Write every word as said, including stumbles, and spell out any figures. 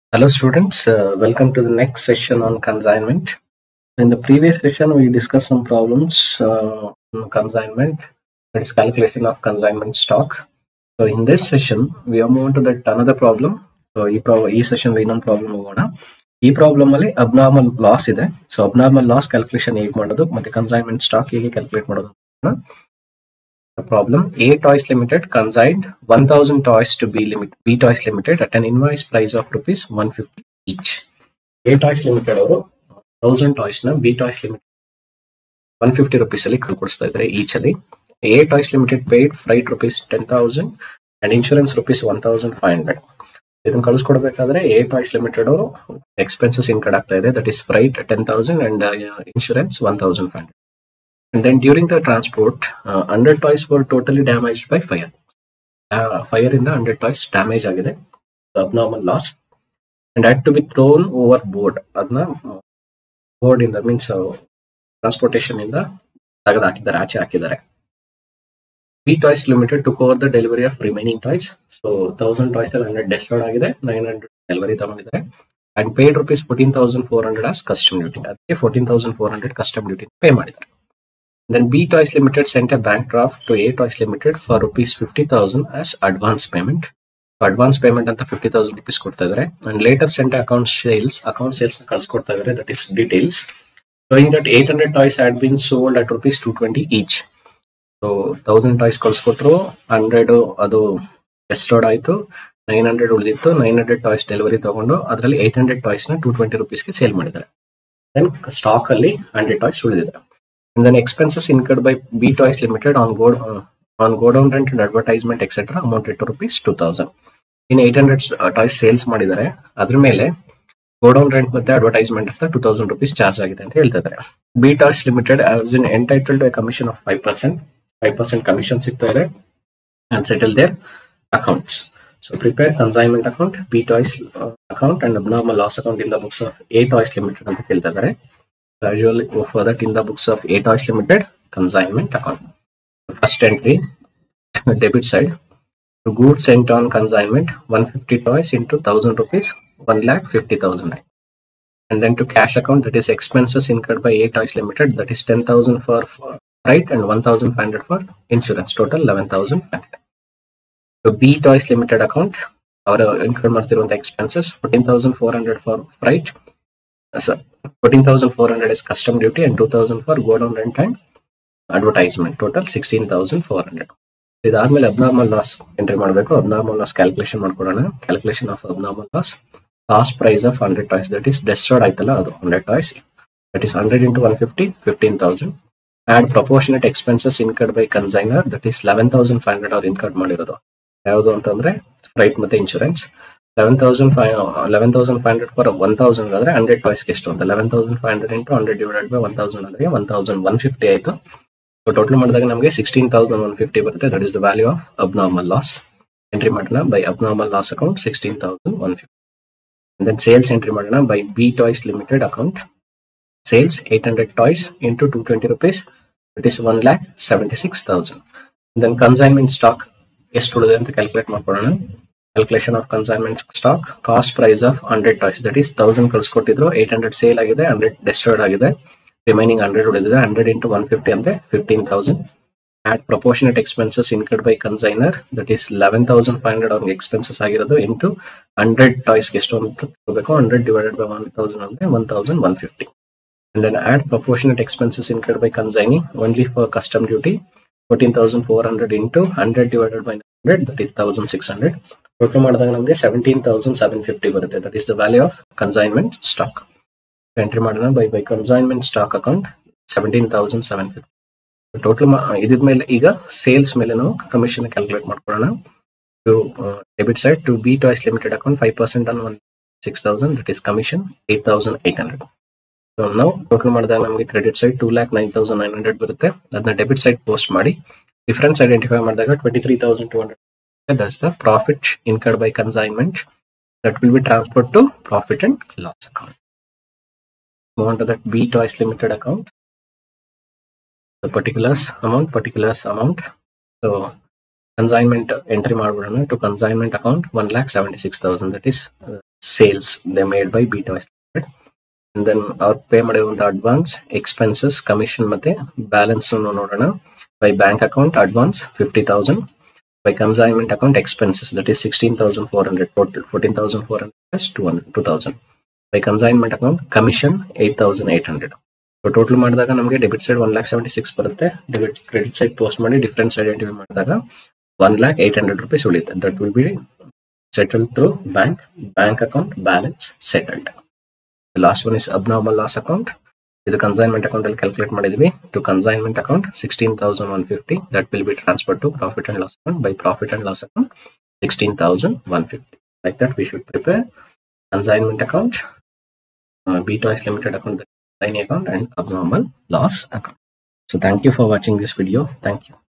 Hello students, uh, welcome to the next session on consignment. In the previous session we discussed some problems uh, on consignment, that is calculation of consignment stock. So in this session we are moving to that another problem. So ಈ pro ಈ session ಇನ್ನೊಂದು problem ಹೋಗೋಣ. ಈ problem ಅಲ್ಲಿ abnormal loss ಇದೆ. So abnormal loss calculation ಹೇಗೆ ಮಾಡೋದು ಮತ್ತೆ ಕನ್ಸೈನ್ಮೆಂಟ್ ಸ್ಟಾಕ್ ಹೇಗೆ ಕ್ಯಾಲ್ಕುಲೇಟ್ ಮಾಡೋದು. The problem: A Toys Limited consigned one thousand toys to B Limit B Toys Limited at an invoice price of rupees one fifty each. A Toys Limited ಅವರು one thousand toys ನ B Toys Limited one fifty rupees ಅಲ್ಲಿ ಕಳ್ಕೊಡ್ತಾ ಇದ್ದಾರೆ each ಅಲ್ಲಿ. A Toys Limited paid freight rupees ten thousand and insurance rupees one thousand five hundred. ಇದನ್ನ ಕಳಿಸ್ಕೊಡ್ಬೇಕಾದ್ರೆ A Toys Limited ಅವರು expenses incurred ಆಗ್ತಾ ಇದೆ, that is freight ten thousand and insurance one thousand five hundred. And then during the transport, uh, one hundred toys were totally damaged by fire. Uh, fire in the one hundred toys damage agide, the abnormal loss, and had to be thrown overboard. Adna board in the means uh, transportation in the tagad hakidare aache hakidare. B Toys Limited took over the delivery of remaining toys. So one thousand toys one hundred destroyed agide, nine hundred delivery tagondidare and paid rupees fourteen thousand four hundred as custom duty. Adike fourteen thousand four hundred custom duty pay madidare. Then B Toys Limited sent a bank draft to A Toys Limited for rupees fifty thousand as advance payment. So advance payment anta fifty thousand rupees ಕೊಡ್ತಾ ಇದ್ದಾರೆ, and later sent account sales account sales ನ ಕಳಿಸ್ಕೊಡ್ತಾ ಇದ್ದಾರೆ, that is details showing that eight hundred toys had been sold at rupees two twenty each. So one thousand toys ಕಳಿಸ್ಕೊಟ್ರು, one hundred ಅದು destroyed ಆಯ್ತು, nine hundred ಉಳಿದಿತ್ತು, nine hundred toys delivery ತಗೊಂಡು ಅದರಲ್ಲಿ eight hundred toys ನ two twenty rupees ಗೆ sale ಮಾಡಿದ್ದಾರೆ. Then stock ಅಲ್ಲಿ one hundred toys ಉಳಿದಿದೆ. And then expenses incurred by B Toys Limited on go uh, on go down rent and advertisement et cetera amounted to rupees two thousand. In eight hundred uh, toys sales ಮಾಡಿದ್ದಾರೆ, ಅದ್ರ ಮೇಲೆ go down rent ಮತ್ತೆ advertisement ಅಂತ two thousand rupees charge ಆಗಿದೆ ಅಂತ ಹೇಳ್ತಾ ಇದ್ದಾರೆ. B Toys Limited has been entitled to a commission of five percent. five percent commission ಸಿಗ್ತಾ ಇದೆ and settle their accounts. So prepare consignment account, B Toys uh, account and abnormal loss account in the books of A Toys Limited ಅಂತ ಹೇಳ್ತಾ ಇದ್ದಾರೆ. Usually go for that in the books of A Toys Limited consignment account. The first entry, debit side, to goods sent on consignment one hundred fifty toys into one thousand rupees, one lakh fifty thousand. And then to cash account, that is expenses incurred by A Toys Limited, that is ten thousand for freight and one thousand five hundred for insurance, total eleven thousand five hundred. To B Toys Limited account, our incurred martirunta expenses fourteen thousand four hundred for freight, so fourteen thousand four hundred is custom duty and two thousand for go down rent and advertisement, total sixteen thousand four hundred. ಇದಾದ್ಮೇಲೆ abnormal loss entry ಮಾಡಬೇಕು. Abnormal loss calculation ಮಾಡ್ಕೊಳ್ಳೋಣ. Calculation of abnormal loss, cost price of hundred toys, that is destroyed ಆಯ್ತಲ್ಲ ಅದು hundred toys, that is hundred into one fifty fifteen thousand. Add proportionate expenses incurred by consignor, that is eleven thousand five hundred ಅವ್ರು incurred ಮಾಡಿರೋದು. ಯಾವುದು ಅಂತಂದ್ರೆ freight ಮತ್ತೆ insurance. Eleven thousand five eleven thousand five hundred for one thousand ಆದ್ರೆ hundred ಟಾಯ್ಸ್ಗೆ ಎಷ್ಟು ಅಂತ eleven thousand five hundred into hundred divided by one thousand ಅಂದ್ರೆ ಒನ್ ತೌಸಂಡ್ ಒನ್ ಫಿಫ್ಟಿ ಆಯ್ತು. ಸೊ ಟೋಟಲ್ ಮಾಡಿದಾಗ ನಮಗೆ ಸಿಕ್ಸ್ಟೀನ್ ತೌಸಂಡ್ ಒನ್ ಫಿಫ್ಟಿ ಬರುತ್ತೆ. That is the value of abnormal loss. Entry ಮಾಡೋಣ by abnormal loss account sixteen thousand one fifty. Then sales entry ಮಾಡೋಣ by B toys limited account. Sales eight hundred toys into two twenty rupees, that is one lakh seventy six thousand. Then consignment stock ಎಷ್ಟು ಉಳಿದೆ ಅಂತ calculate ಮಾಡ್ಕೊಳ್ಳೋಣ. Calculation of consignment stock, cost price of one hundred toys, that is one thousand ಕಳಿಸ್ಕೊಟ್ಟಿದ್ರು, eight hundred ಸೇಲ್ ಆಗಿದೆ, one hundred destroyed ಆಗಿದೆ, remaining one hundred ಉಳಿದಿದೆ. one hundred into one fifty ಅಂದ್ರೆ fifteen thousand. Add proportionate expenses incurred by consignor, that is eleven thousand five hundred ಅವ್ರಿಗೆ expenses ಆಗಿರೋದು into one hundred toys ಎಷ್ಟು ಅಂತ ತಗೋಬೇಕು. one hundred divided by one thousand ಅಂದ್ರೆ one thousand one fifty. And then add proportionate expenses incurred by consignee only for custom duty, fourteen thousand four hundred into one hundred divided by one hundred, that is one thousand six hundred. Total ಮಾಡಿದಾಗ ನಮಗೆ seventeen thousand seven fifty ಬರುತ್ತೆ. That is the value of consignment stock. Entry ಮಾಡೋಣ by by consignment stock account seventeen thousand seven fifty. Total ಇದ್ರ ಮೇಲೆ ಈಗ sales ಮೇಲೆ ನಾವು commission calculate ಮಾಡ್ಕೊಳ್ಳೋಣ. To debit side, to B toys limited account five percent on one six thousand, that is commission eight thousand eight hundred. So ನಾವು total ಮಾಡಿದಾಗ ನಮಗೆ credit side two lac nine thousand nine hundred ಬರುತ್ತೆ. ಅದನ್ನ debit side post ಮಾಡಿ difference identify ಮಾಡಿದಾಗ twenty three thousand two hundred. That's the profit incurred by consignment that will be transferred to profit and loss account. Move on to that B Toys Limited account. The particulars amount, particulars amount. So consignment entry ಮಾಡ್ಬಿಡೋಣ. To consignment account one lakh seventy six thousand, that is uh, sales they made by B Toys Limited. And then our pay ಮಾಡಿರುವಂತ advance expenses commission ಮತ್ತೆ balance ಅನ್ನು ನೋಡೋಣ. By bank account advance fifty thousand, by consignment account expenses that is sixteen thousand four hundred, total fourteen thousand four hundred plus two hundred, two thousand. By consignment account commission eight thousand eight hundred. So total ಮಾಡಿದಾಗ ನಮಗೆ debit side one lakh seventy-six ಬರುತ್ತೆ, debit credit side post ಮಾಡಿ difference identify ಮಾಡಿದಾಗ one lakh eight hundred rupees ಉಳಿಯುತ್ತೆ. That will be settled through bank, bank account balance settled. The last one is abnormal loss account. The consignment account will calculate ಮಾಡಿದ್ವಿ. To consignment account sixteen thousand one hundred fifty, that will be transferred to profit and loss account. By profit and loss account sixteen thousand one hundred fifty. Like that we should prepare consignment account, uh, B Toys Limited account, the line account, and abnormal loss account. So thank you for watching this video. Thank you.